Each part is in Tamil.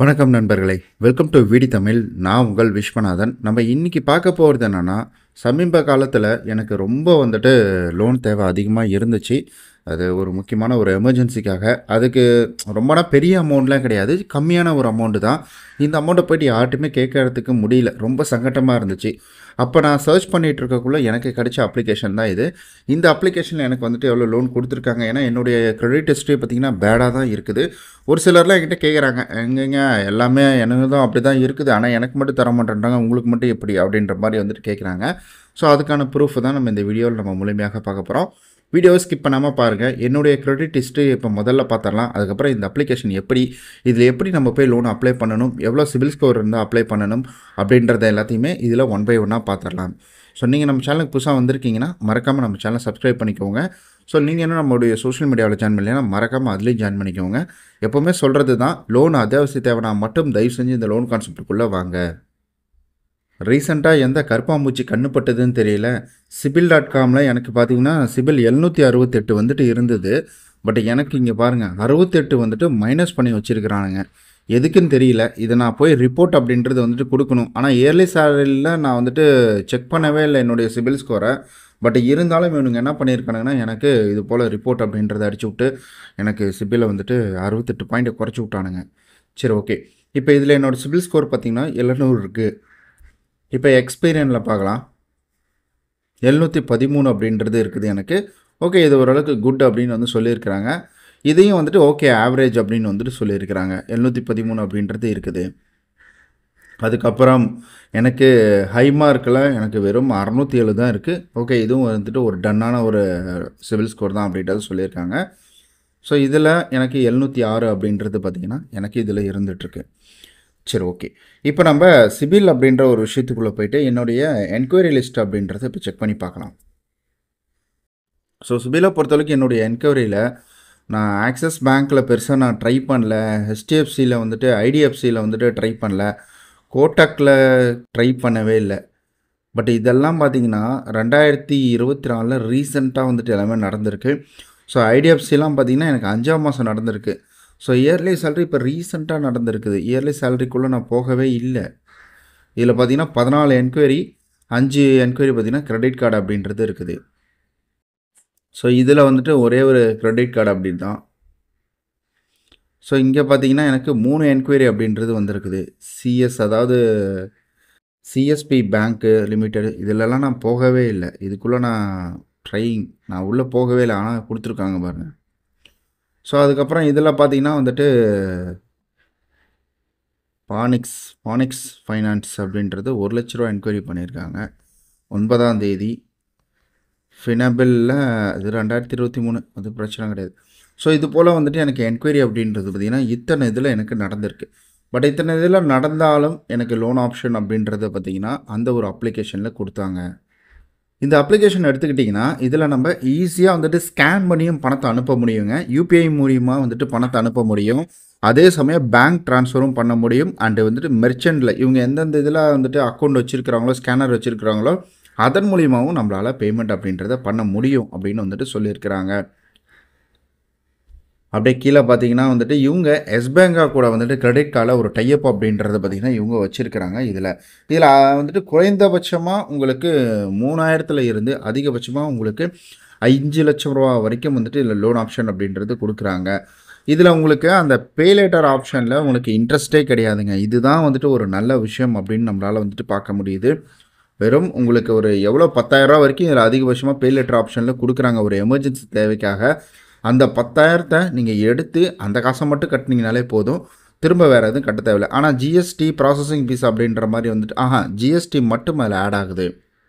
வணக்கம் நண்பர்களே, வெல்கம் டு VDTamil. நான் உங்கள் விஸ்வநாதன். நம்ம இன்னைக்கு பார்க்க போகிறது என்னென்னா, சமீப காலத்தில் எனக்கு ரொம்ப லோன் தேவை அதிகமாக இருந்துச்சு. அது ஒரு முக்கியமான ஒரு எமர்ஜென்சிக்காக. அதுக்கு ரொம்பனா பெரிய அமௌண்ட்லாம் கிடையாது, கம்மியான ஒரு அமௌண்ட்டு தான். இந்த அமௌண்ட்டை போய்ட்டு யார்ட்டுமே கேட்கறதுக்கு முடியல, ரொம்ப சங்கட்டமாக இருந்துச்சு. அப்போ நான் சர்ச் பண்ணிகிட்டு இருக்கக்குள்ளே எனக்கு கிடைச்ச அப்ளிகேஷன் தான் இது. இந்த அப்ளிகேஷனில் எனக்கு எவ்வளோ லோன் கொடுத்துருக்காங்க, ஏன்னா என்னுடைய கிரெடிட் ஹிஸ்ட்ரி பார்த்திங்கன்னா பேடாக தான் இருக்குது. ஒரு சிலர்லாம் என்கிட்ட கேட்குறாங்க, எங்கேங்க எல்லாமே எனக்கு தான் அப்படி தான் இருக்குது, ஆனால் எனக்கு மட்டும் தர மாட்டேன்றாங்க, உங்களுக்கு மட்டும் எப்படி அப்படின்ற மாதிரி கேட்குறாங்க. ஸோ அதுக்கான ப்ரூஃப் தான் நம்ம இந்த வீடியோவில் நம்ம முழுமையாக பார்க்க போகிறோம். வீடியோவை ஸ்கிப் பண்ணாமல் பாருங்கள். என்னுடைய கிரெடிட் ஹிஸ்ட்ரி இப்போ முதல்ல பார்த்துடலாம். அதுக்கப்புறம் இந்த அப்ளிகேஷன் இதில் எப்படி நம்ம போய் லோன் அப்ளை பண்ணணும், எவ்வளோ சிபில் ஸ்கோர் இருந்தால் அப்ளை பண்ணணும் அப்படின்றத எல்லாத்தையுமே இதில் ஒன் பை ஒன்னாக பார்த்துடலாம். ஸோ நீங்கள் நம்ம சேனலுக்கு புதுசாக வந்திருக்கீங்கன்னா மறக்காமல் நம்ம சேனலை சப்ஸ்கிரைப் பண்ணிக்கோங்க. ஸோ நீங்கள் என்ன நம்மளுடைய சோஷியல் மீடியாவில் ஜாயின் பண்ணலைன்னா மறக்காமல் அதுலேயும் ஜாயின் பண்ணிக்கோங்க. எப்போவுமே சொல்கிறது தான், லோன் அத்தியாவசிய தேவைனா மட்டும் தயவு செஞ்சு இந்த லோன் கான்செப்டுக்குள்ளே வாங்க. ரீசெண்டாக எந்த கருப்பாம்பூச்சி கண்ணுப்பட்டதுன்னு தெரியல, சிபில்.comல எனக்கு பார்த்தீங்கன்னா சிபில் 768 இருந்தது. பட் எனக்கு இங்கே பாருங்கள் 68 மைனஸ் பண்ணி வச்சுருக்கிறானுங்க. எதுக்குன்னு தெரியல. இதை நான் போய் ரிப்போர்ட் அப்படின்றது கொடுக்கணும். ஆனால் இயர்லி சேலரியில் நான் செக் பண்ணவே இல்லை என்னுடைய சிபில் ஸ்கோரை. பட் இருந்தாலும் இவனுங்க என்ன பண்ணியிருக்கானுங்கன்னா, எனக்கு இது போல் ரிப்போர்ட் அப்படின்றத அடிச்சு விட்டு எனக்கு சிபிலை 68 பாயிண்ட்டை குறைச்சி விட்டானுங்க. சரி, ஓகே. இப்போ இதில் என்னோடய சிபில் ஸ்கோர் பார்த்திங்கன்னா 700 இருக்குது. இப்போ எக்ஸ்பீரியனில் பார்க்கலாம், 713 அப்படின்றது இருக்குது எனக்கு. ஓகே, இது ஓரளவுக்கு குட் அப்படின்னு சொல்லியிருக்கிறாங்க. இதையும் ஓகே ஆவரேஜ் அப்படின்னு சொல்லியிருக்கிறாங்க. 713 அப்படின்றது இருக்குது. அதுக்கப்புறம் எனக்கு ஹை மார்க்கில் எனக்கு வெறும் 607 தான் இருக்குது. ஓகே, இதுவும் ஒரு டன்னான ஒரு சிவில் ஸ்கோர் தான் அப்படின்றது சொல்லியிருக்காங்க. ஸோ இதில் எனக்கு 706 அப்படின்றது பார்த்திங்கன்னா எனக்கு இதில் இருந்துகிட்ருக்கு. சரி, ஓகே. இப்போ நம்ம சிபில் அப்படின்ற ஒரு விஷயத்துக்குள்ளே போயிட்டு என்னுடைய என்கொயரி லிஸ்ட் அப்படின்றத இப்போ செக் பண்ணி பார்க்கலாம். ஸோ சிபிலை பொறுத்தவரைக்கும் என்னுடைய என்கொயரியில் நான் ஆக்சிஸ் பேங்க்கில் பெருசாக நான் ட்ரை பண்ணல, HDFCயில் ஐடிஎஃப்சியில் ட்ரை பண்ணல, கோட்டக்கில் ட்ரை பண்ணவே இல்லை. பட் இதெல்லாம் பார்த்திங்கன்னா 2024 ரீசெண்டாக எல்லாமே நடந்திருக்கு. ஸோ ஐடிஎஃப்சிலாம் பார்த்திங்கன்னா எனக்கு 5ஆம் மாதம் நடந்திருக்கு. ஸோ இயர்லி சேலரி இப்போ ரீசெண்டாக நடந்திருக்குது. இயர்லி சேலரிக்குள்ளே நான் போகவே இல்லை. இதில் பார்த்திங்கன்னா 14 என்கொயரி, 5 என்கொயரி பார்த்திங்கன்னா கிரெடிட் கார்டு அப்படின்றது இருக்குது. ஸோ இதில் ஒரே ஒரு கிரெடிட் கார்டு அப்படி தான். ஸோ இங்கே பார்த்திங்கன்னா எனக்கு 3 என்கொயரி அப்படின்றது வந்திருக்குது. அதாவது சிஎஸ்பி பேங்க்கு லிமிடெட், இதிலெல்லாம் நான் போகவே இல்லை. இதுக்குள்ளே நான் உள்ளே போகவே இல்லை, ஆனால் கொடுத்துருக்காங்க பாருங்கள். ஸோ அதுக்கப்புறம் இதில் பார்த்திங்கன்னா பானிக்ஸ் ஃபைனான்ஸ் அப்படின்றது 1 லட்ச ரூபா என்கொயரி பண்ணியிருக்காங்க 9ஆம் தேதி. ஃபினபிளில் இது 2023, அது பிரச்சனை கிடையாது. ஸோ இது போல் எனக்கு என்கொயரி அப்படின்றது பார்த்திங்கன்னா இத்தனை இதில் எனக்கு நடந்திருக்கு. பட் இத்தனை இதில் நடந்தாலும் எனக்கு லோன் ஆப்ஷன் அப்படின்றத பார்த்திங்கன்னா அந்த ஒரு அப்ளிகேஷனில் கொடுத்தாங்க. இந்த அப்ளிகேஷன் எடுத்துக்கிட்டிங்கன்னா இதில் நம்ம ஈஸியாக ஸ்கேன் பண்ணியும் பணத்தை அனுப்ப முடியுங்க. யூபிஐ மூலியமாக பணத்தை அனுப்ப முடியும். அதே சமயம் பேங்க் ட்ரான்ஸ்ஃபரும் பண்ண முடியும். அண்டு மெர்ச்சண்டில் இவங்க எந்தெந்த இதில் அக்கௌண்ட் வச்சுருக்கிறாங்களோ, ஸ்கேனர் வச்சுருக்கிறாங்களோ, அதன் மூலியமாகவும் நம்மளால் பேமெண்ட் அப்படின்றத பண்ண முடியும் அப்படின்னு சொல்லியிருக்கிறாங்க. அப்படியே கீழே பார்த்தீங்கன்னா இவங்க எஸ் பேங்கா கூட கிரெடிட் கார்டில் ஒரு டைப் அப்படின்றத பார்த்திங்கன்னா இவங்க வச்சுருக்கிறாங்க. இதில் குறைந்தபட்சமாக உங்களுக்கு 3000 இருந்து அதிகபட்சமாக உங்களுக்கு 5 லட்சம் ரூபா வரைக்கும் இதில் லோன் ஆப்ஷன் அப்படின்றது கொடுக்குறாங்க. இதில் உங்களுக்கு அந்த பேலேட்டர் ஆப்ஷனில் உங்களுக்கு இன்ட்ரெஸ்ட்டே கிடையாதுங்க. இதுதான் ஒரு நல்ல விஷயம் அப்படின்னு நம்மளால் பார்க்க முடியுது. வெறும் உங்களுக்கு ஒரு எவ்வளோ 10,000 ரூபா வரைக்கும் இதில் அதிகபட்சமாக பேலேட்டர் ஆப்ஷனில் கொடுக்குறாங்க ஒரு எமர்ஜென்சி தேவைக்காக. அந்த 10,000 நீங்கள் எடுத்து அந்த காசை மட்டும் கட்டினீங்கனாலே போதும், திரும்ப வேறு எதுவும் கட்ட தேவையில்லை. ஆனால் ஜிஎஸ்டி ப்ராசஸிங் ஃபீஸ் அப்படின்ற மாதிரி ஜிஎஸ்டி மட்டும் அதில் ஆட் ஆகுது.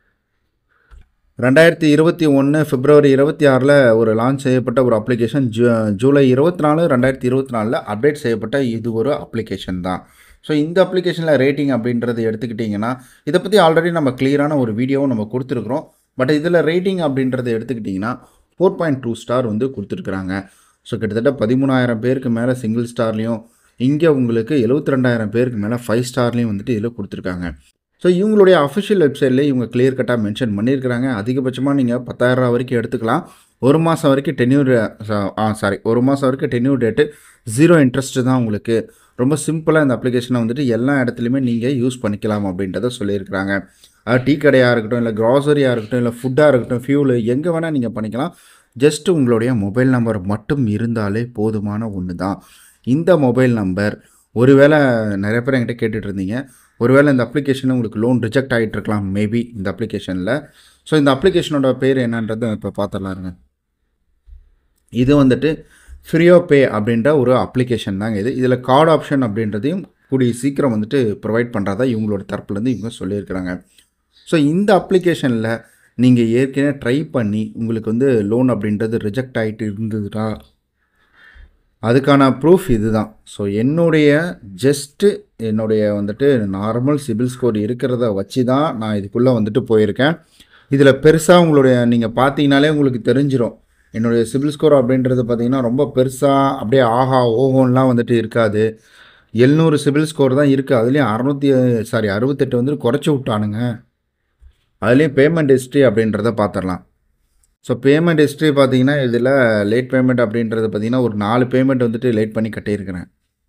2021 பிப்ரவரி 26 ஒரு லான்ச் செய்யப்பட்ட ஒரு அப்ளிகேஷன். ஜூலை 24, 2024 அப்டேட் செய்யப்பட்ட இது ஒரு அப்ளிகேஷன் தான். ஸோ இந்த அப்ளிகேஷனில் ரேட்டிங் அப்படின்றது எடுத்துக்கிட்டிங்கன்னா இதை பற்றி ஆல்ரெடி நம்ம கிளியரான ஒரு வீடியோவும் நம்ம கொடுத்துருக்குறோம். பட் இதில் ரேட்டிங் அப்படின்றத எடுத்துக்கிட்டிங்கன்னா 4.2 ஸ்டார் கொடுத்துருக்குறாங்க. ஸோ கிட்டத்தட்ட 13,000 பேருக்கு மேலே சிங்கிள் ஸ்டார்லேயும், இங்கே உங்களுக்கு 72,000 பேருக்கு மேலே 5 ஸ்டார்லேயும் இதில் கொடுத்துருக்காங்க. ஸோ இவங்களுடைய அஃபிஷியல் வெப்சைட்லேயே இவங்க கிளியர் கட்டாக மென்ஷன் பண்ணியிருக்கிறாங்க. அதிகபட்சமாக நீங்கள் 10,000 ரூபா வரைக்கும் எடுத்துக்கலாம். 1 மாதம் வரைக்கும் டென்யூர் டேட்டு 0 இன்ட்ரெஸ்ட்டு தான் உங்களுக்கு. ரொம்ப சிம்பிளாக இந்த அப்ளிகேஷனை வந்துட்டு எல்லா இடத்துலையுமே நீங்கள் யூஸ் பண்ணிக்கலாம் அப்படின்றத சொல்லியிருக்கிறாங்க. டீ கடையாக இருக்கட்டும், இல்லை க்ராசரியாக இருக்கட்டும், இல்லை ஃபுட்டாக இருக்கட்டும், ஃபியூலு எங்கே வேணால் நீங்கள் பண்ணிக்கலாம். ஜஸ்ட் உங்களுடைய மொபைல் நம்பர் மட்டும் இருந்தாலே போதுமான ஒன்று தான். இந்த மொபைல் நம்பர் ஒருவேளை நிறைய பேர் என்கிட்ட கேட்டுட்டு இருந்தீங்க, ஒருவேளை இந்த அப்ளிகேஷனில் உங்களுக்கு லோன் ரிஜெக்ட் ஆகிட்டு இருக்கலாம் மேபி இந்த அப்ளிகேஷனில். ஸோ இந்த அப்ளிகேஷனோட பேர் என்னன்றது இப்போ பார்த்துடலாருங்க. இது வந்துட்டு ஃப்ரீயோபே அப்படின்ற ஒரு அப்ளிகேஷன் தாங்க இது. இதில் கார்டு ஆப்ஷன் அப்படின்றதையும் கூடிய சீக்கிரம் வந்துட்டு ப்ரொவைட் பண்ணுறதா இவங்களோட தரப்புலேருந்து இவங்க சொல்லியிருக்கிறாங்க. ஸோ இந்த அப்ளிகேஷனில் நீங்கள் ஏற்கனவே ட்ரை பண்ணி உங்களுக்கு வந்து லோன் அப்படின்றது ரிஜெக்ட் ஆகிட்டு இருந்ததுன்னா அதுக்கான ப்ரூஃப் இது தான். ஸோ என்னுடைய வந்துட்டு நார்மல் சிபில் ஸ்கோர் இருக்கிறத வச்சு தான் நான் இதுக்குள்ளே வந்துட்டு போயிருக்கேன். இதில் பெருசாக உங்களுடைய நீங்கள் பார்த்தீங்கனாலே உங்களுக்கு தெரிஞ்சிடும். என்னுடைய சிபில் ஸ்கோர் அப்படின்றது பார்த்திங்கன்னா ரொம்ப பெருசாக அப்படியே ஆஹா ஓஹோன்லாம் வந்துட்டு இருக்காது. 700 சிபில் ஸ்கோர் தான் இருக்குது. அதுலேயும் 68 வந்துட்டு குறைச்சி விட்டானுங்க. அதுலேயும் பேமெண்ட் ஹிஸ்ட்ரி அப்படின்றத பார்த்துடலாம். ஸோ பேமெண்ட் ஹிஸ்ட்ரி பார்த்தீங்கன்னா இதில் லேட் பேமெண்ட் அப்படின்றது பார்த்திங்கன்னா ஒரு 4 பேமெண்ட் வந்துட்டு லேட் பண்ணி கட்டியிருக்கிறேன்.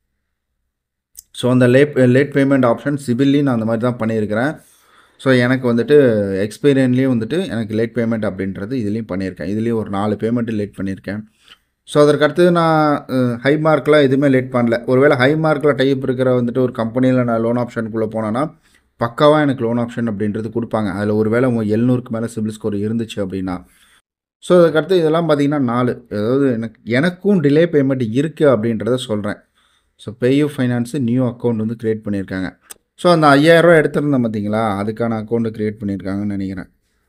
ஸோ அந்த லேட் பேமெண்ட் ஆப்ஷன் சிபில்லையும் நான் அந்த மாதிரி தான் பண்ணியிருக்கிறேன். ஸோ எனக்கு வந்துட்டு எக்ஸ்பீரியன்லேயும் வந்துட்டு எனக்கு லேட் பேமெண்ட் அப்படின்றது இதுலேயும் பண்ணியிருக்கேன். இதுலேயும் ஒரு 4 பேமெண்ட்டு லேட் பண்ணியிருக்கேன். ஸோ அதற்கடுத்து நான் ஹை மார்க்கெலாம் எதுவுமே லேட் பண்ணல. ஒருவேளை ஹை மார்க்கில் டைப் இருக்கிற வந்துட்டு ஒரு கம்பெனியில் நான் லோன் ஆப்ஷனுக்குள்ளே போனேன்னா பக்காவாக எனக்கு லோன் ஆப்ஷன் அப்படின்றது கொடுப்பாங்க. அதில் ஒரு வேளை 700க்கு மேலே சிபில் ஸ்கோர் இருந்துச்சு அப்படின்னா. ஸோ அதுக்கடுத்து இதெல்லாம் பார்த்திங்கன்னா 4 அதாவது எனக்கும் டிலே பேமெண்ட் இருக்குது அப்படின்றத சொல்கிறேன். So PayU finance new account வந்து க்ரியேட் பண்ணியிருக்காங்க. ஸோ அந்த 5000 எடுத்துருந்தேன் பார்த்தீங்களா, அதுக்கான அக்கௌண்ட்டு க்ரியேட் பண்ணியிருக்காங்கன்னு நினைக்கிறேன்.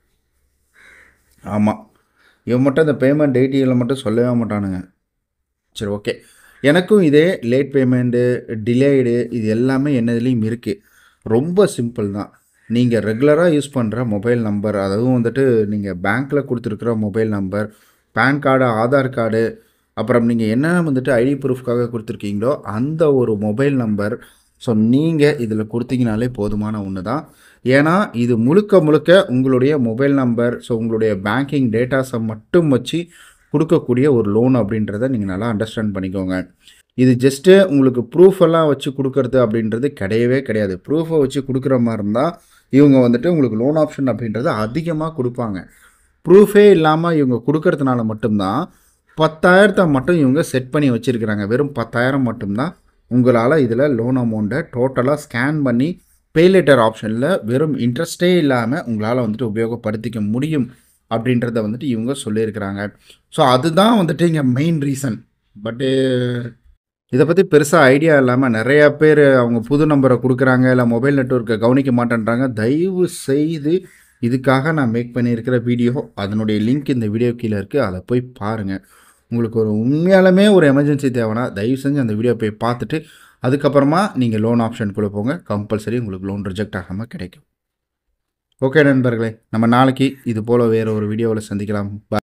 ஆமாம், இவன் மட்டும் இந்த பேமெண்ட் டேட்டியில் மட்டும் சொல்லவே மாட்டானுங்க. சரி, ஓகே. எனக்கும் இதே லேட் பேமெண்ட்டு, டிலேடு இது எல்லாமே என்னதுலேயும் இருக்குது. ரொம்ப சிம்பிள் தான். நீங்கள் ரெகுலராக யூஸ் பண்ணுற மொபைல் நம்பர், அதுவும் வந்துட்டு நீங்கள் பேங்க்கில் கொடுத்துருக்குற mobile number, PAN card, Aadhaar card, அப்புறம் நீங்கள் என்ன வந்துட்டு ஐடி ப்ரூஃப்காக கொடுத்துருக்கீங்களோ அந்த ஒரு மொபைல் நம்பர். ஸோ நீங்கள் இதில் கொடுத்தீங்கனாலே போதுமான ஒன்று தான். ஏன்னா இது முழுக்க உங்களுடைய மொபைல் நம்பர், ஸோ உங்களுடைய பேங்கிங் டேட்டாஸை மட்டும் வச்சு கொடுக்கக்கூடிய ஒரு லோன் அப்படின்றத நீங்கள் நல்லா அண்டர்ஸ்டாண்ட் பண்ணிக்கோங்க. இது ஜஸ்ட்டு உங்களுக்கு ப்ரூஃபெல்லாம் வச்சு கொடுக்கறது அப்படின்றது கிடையவே கிடையாது. ப்ரூஃபை வச்சு கொடுக்குற மாதிரி இருந்தால் இவங்க வந்துட்டு உங்களுக்கு லோன் ஆப்ஷன் அப்படின்றத அதிகமாக கொடுப்பாங்க. ப்ரூஃபே இல்லாமல் இவங்க கொடுக்கறதுனால மட்டும்தான் 10,000 மட்டும் இவங்க செட் பண்ணி வச்சுருக்கிறாங்க. வெறும் 10,000 மட்டும்தான் உங்களால் இதில் லோன் அமௌண்ட்டை டோட்டலாக ஸ்கேன் பண்ணி paylater ஆப்ஷனில் வெறும் இன்ட்ரெஸ்ட்டே இல்லாமல் உங்களால் வந்துட்டு உபயோகப்படுத்திக்க முடியும் அப்படின்றத வந்துட்டு இவங்க சொல்லியிருக்கிறாங்க. ஸோ அதுதான் வந்துட்டு இங்கே மெயின் ரீசன். பட்டு இதை பற்றி பெருசாக ஐடியா இல்லாமல் நிறையா பேர் அவங்க புது நம்பரை கொடுக்குறாங்க, இல்லை மொபைல் நெட்வொர்க்கை கவனிக்க மாட்டேன்றாங்க. தயவு செய்து இதுக்காக நான் மேக் பண்ணியிருக்கிற வீடியோ, அதனுடைய லிங்க் இந்த வீடியோ கீழே இருக்குது, அதை போய் பாருங்கள். உங்களுக்கு ஒரு உண்மையாலுமே ஒரு எமர்ஜென்சி தேவைன்னா தயவு செஞ்சு அந்த வீடியோ போய் பார்த்துட்டு அதுக்கப்புறமா நீங்கள் லோன் ஆப்ஷனுக்குள்ளே போங்க. கம்பல்சரி உங்களுக்கு லோன் ரிஜெக்ட் ஆகாமல் கிடைக்கும். ஓகே நண்பர்களே, நம்ம நாளைக்கு இது போல் வேறு ஒரு வீடியோவில் சந்திக்கலாம்.